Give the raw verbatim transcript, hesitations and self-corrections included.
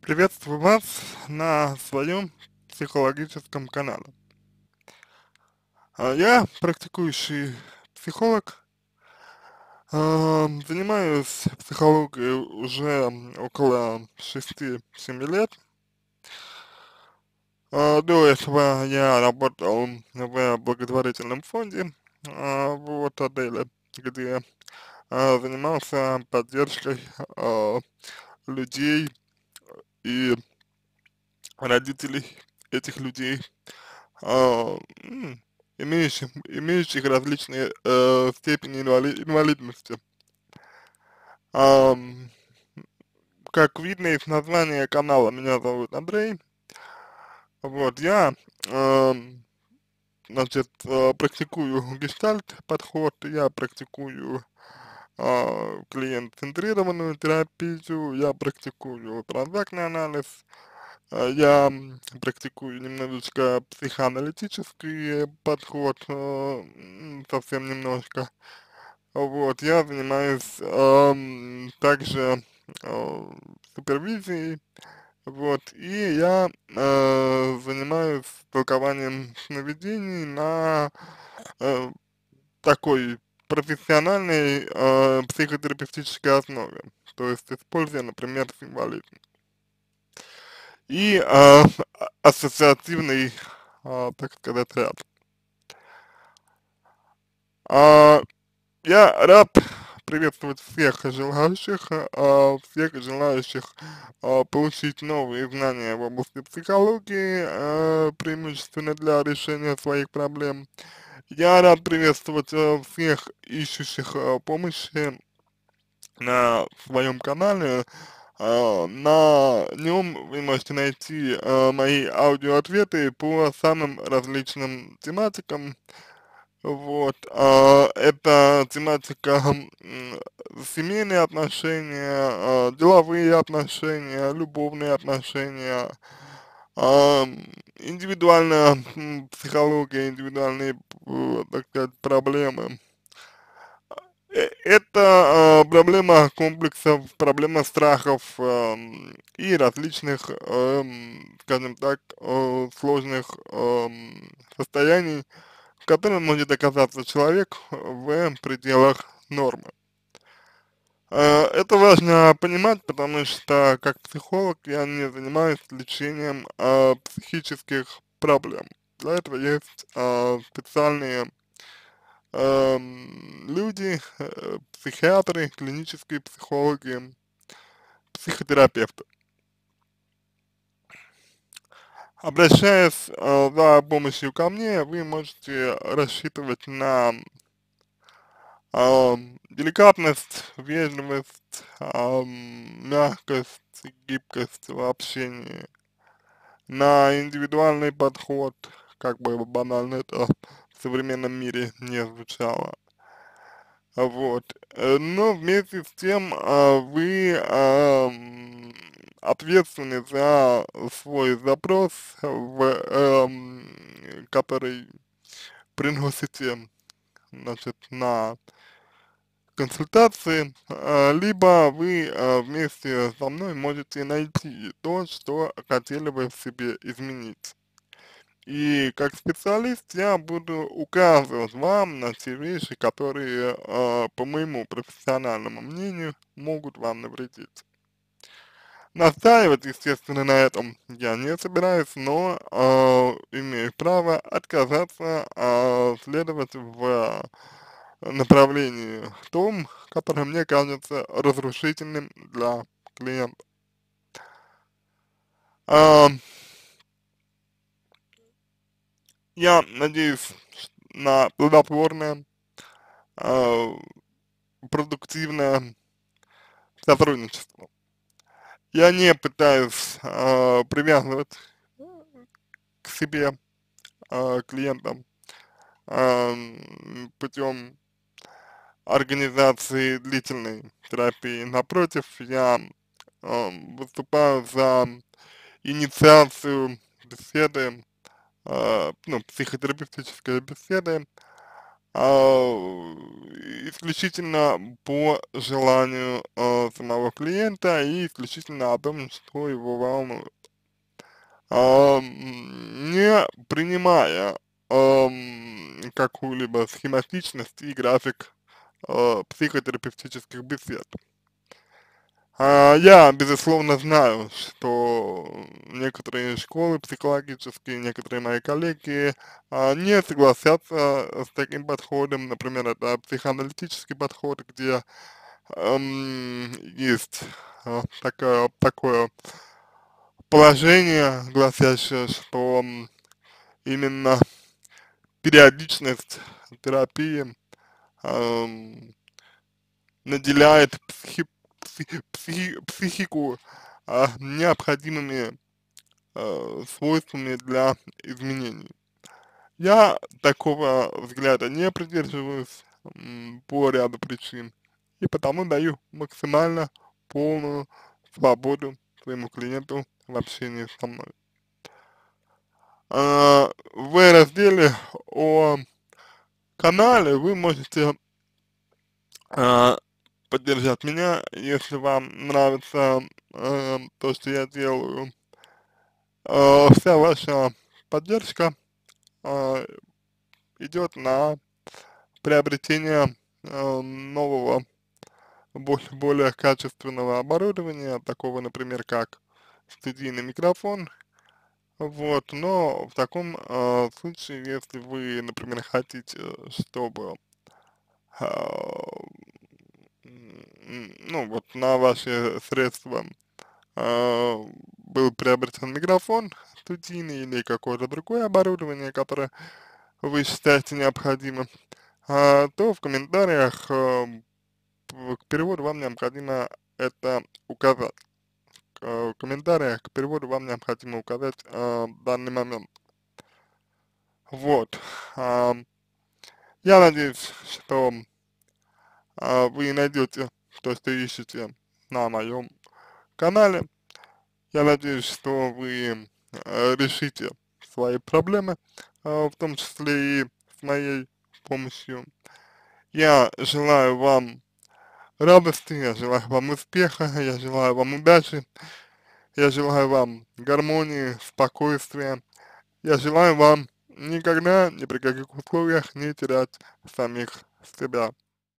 Приветствую вас на своем психологическом канале. А, Я практикующий психолог, ам, занимаюсь психологией уже около шести-семи лет. А, До этого я работал в благотворительном фонде, а, вот, отеле, где а, занимался поддержкой а, людей и родителей этих людей, а, м, имеющих, имеющих различные э, степени инвали- инвалидности. Ам, как видно из названия канала, меня зовут Андрей. Вот, я, ам, значит, э, практикую гештальт подход, я практикую а, клиент-центрированную терапию, я практикую транзактный анализ, а, я м, практикую немножечко психоаналитический подход, э, м, совсем немножко. Вот, я занимаюсь ам, также э, супервизией, вот, и я э, занимаюсь толкованием сновидений на э, такой профессиональной э, психотерапевтической основе, то есть используя, например, символизм. И э, ассоциативный, а, так сказать, ряд. А, я рад приветствовать всех желающих, а, всех желающих а, получить новые знания в области психологии, а, преимущественно для решения своих проблем. Я рад приветствовать а, всех ищущих а, помощи на своем канале. А, на нем вы можете найти а, мои аудиоответы по самым различным тематикам. Вот, а, это тематика м, семейные отношения, а, деловые отношения, любовные отношения, ам, индивидуальная м, психология, индивидуальные, э, так сказать, проблемы. Э, Это а, проблема комплексов, проблема страхов ам, и различных, эм, скажем так, э, сложных эм, состояний, в котором может оказаться человек в пределах нормы. Э, Это важно понимать, потому что как психолог я не занимаюсь лечением а, психических проблем. Для этого есть а, специальные эм, люди, э, психиатры, клинические психологи, психотерапевты. Обращаясь э, за помощью ко мне, вы можете рассчитывать на ам, деликатность, вежливость, ам, мягкость, гибкость в общении, на индивидуальный подход, как бы банально это в современном мире не звучало. Вот. Э, Но вместе с тем а, вы ам, ответственны за свой запрос, в, эм, который приносите, значит, на консультации, а, либо вы а, вместе со мной можете найти то, что хотели бы в себе изменить. И как специалист я буду указывать вам на те вещи, которые, а, по моему профессиональному мнению, могут вам навредить. Настаивать, естественно, на этом я не собираюсь, но а, имею право отказаться а, следовать в направлении том, которое мне кажется разрушительным для клиента. А, я надеюсь на плодотворное, а, продуктивное сотрудничество. Я не пытаюсь а, привязывать к себе а, клиентам а, путем организации длительной терапии. Напротив, я а, выступаю за инициацию беседы, а, ну, психотерапевтической беседы а, исключительно по желанию э, самого клиента и исключительно о том, что его волнует. А, м, не принимая ам, какую-либо схематичность и график э, психотерапевтических бесед. А, я, безусловно, знаю, что некоторые школы психологические, некоторые мои коллеги а, не согласятся с таким подходом. Например, это психоаналитический подход, где ам, есть а, такое, такое положение, гласящее, что м, именно периодичность терапии ам, наделяет психи- психи- психи- психику а, необходимыми э, свойствами для изменений. Я такого взгляда не придерживаюсь м, по ряду причин и потому даю максимально полную свободу своему клиенту в общении со мной. А, в разделе о канале вы можете а, поддержать меня, если вам нравится э, то, что я делаю. Э, вся ваша поддержка э, идет на приобретение э, нового, более, более качественного оборудования, такого, например, как студийный микрофон. Вот, но в таком э, случае, если вы, например, хотите, чтобы а, м, ну, вот на ваши средства а, был приобретен микрофон студийный или какое-то другое оборудование, которое вы считаете необходимым, а, то в комментариях а, в- к переводу вам необходимо это указать. К- В комментариях к переводу вам необходимо указать а, данный момент. Вот. А, я надеюсь, что а, вы найдете то, что ищете на моем канале. Я надеюсь, что вы э, решите свои проблемы, э, в том числе и с моей помощью. Я желаю вам радости, я желаю вам успеха, я желаю вам удачи, я желаю вам гармонии, спокойствия. Я желаю вам никогда, ни при каких условиях не терять самих себя.